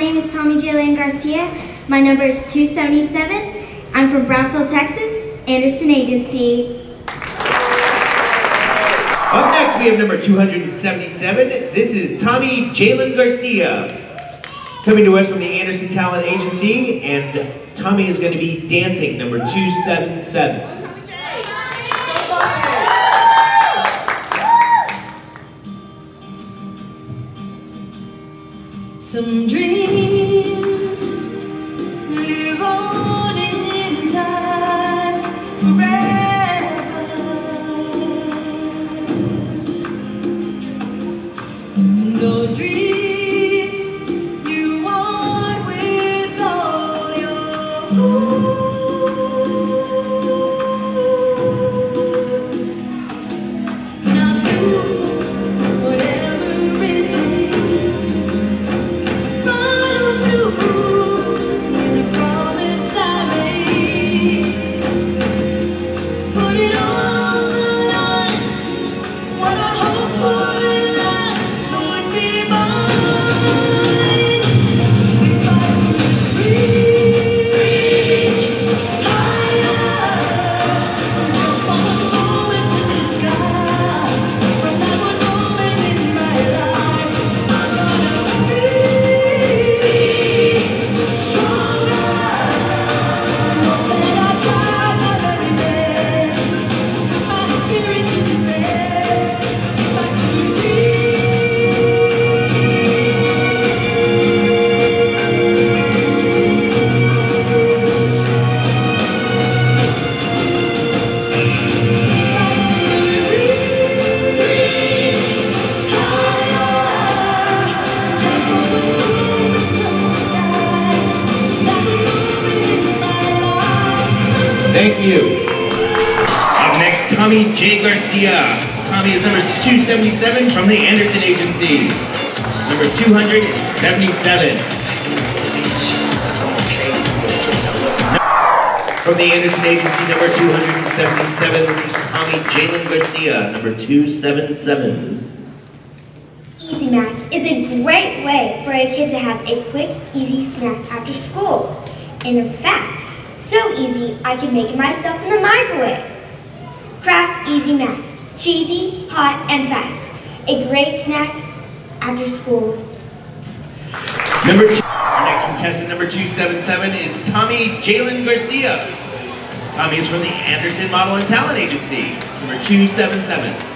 name is Tommie Garcia. My number is 277. I'm from Brownfield, Texas, Anderson Agency. Up next, we have number 277. This is Tommie Garcia. Coming to us from the Anderson Talent Agency, and Tommie is going to be dancing number 277. Some dreams live on in time forever. Those dreams you want with all your heart. Now do whatever it takes. With the promise I made, put it all on the line. What I hope for in life would be mine. If I could reach higher, just for a moment to the sky. From that one moment in my life, I'm gonna be Thank you. Up next, Tommie Garcia. Tommie is number 277 from the Anderson Agency. Number 277. From the Anderson Agency, number 277, this is Tommie Garcia, number 277. Easy Mac is a great way for a kid to have a quick, easy snack after school. And in fact, so easy, I can make it myself in the microwave. Kraft Easy Mac. Cheesy, hot, and fast. A great snack after school. Number two. Our next contestant, number 277, is Tommie Garcia. Tommie is from the Anderson Model and Talent Agency. Number 277.